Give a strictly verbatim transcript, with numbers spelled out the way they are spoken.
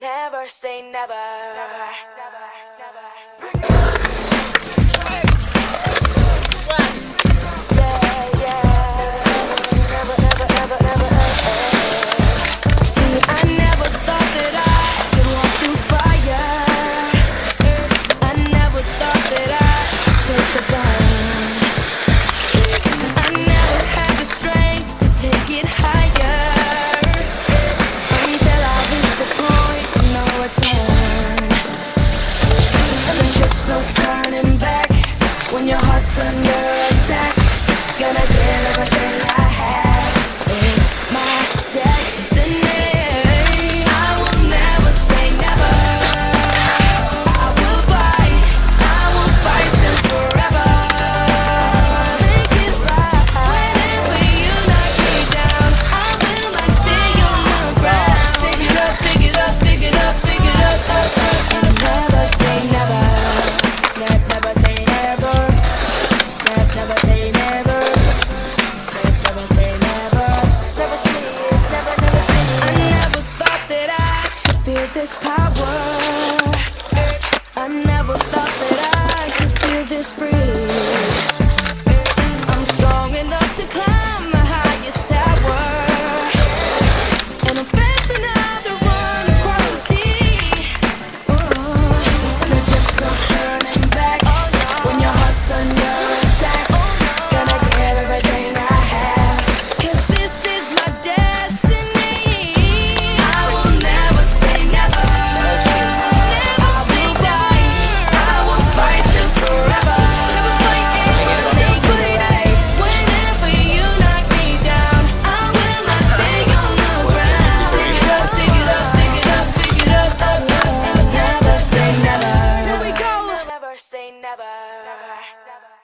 Never say never. Never, never, never. Yeah, yeah. Never, never, never, never, never. See, I never thought that I could walk through fire. I never thought that I'd take the burn. I never had the strength to take it higher until I reached the point of no return. And there's just no turning back when your heart's under attack. Gonna give everything I have. It's my destiny. I will never say never. I will fight. I will fight till forever. Make it right. Whenever you knock me down, I will like stay on the ground. Pick it up, pick it up, pick it up, pick it up, up, up. And never say never. Ne- Never say never. Ne- Never say never. Ne- Never say never. Never say it. Never, never say it. I never thought that I could feel this power. I never thought that I could feel this free. I'm strong enough to climb the highest tower, and I'm fast enough to run across the sea. Oh, there's just no turning back when your heart's under attack. Gonna give everything I have, 'cause this is my destiny. I will never say never. I will fight. I will fight till forever. Whenever you knock me down, I will not stay on the ground. Pick it up, pick it up, pick it up, pick it up, up, up. And never say never. Here we go. Never say never.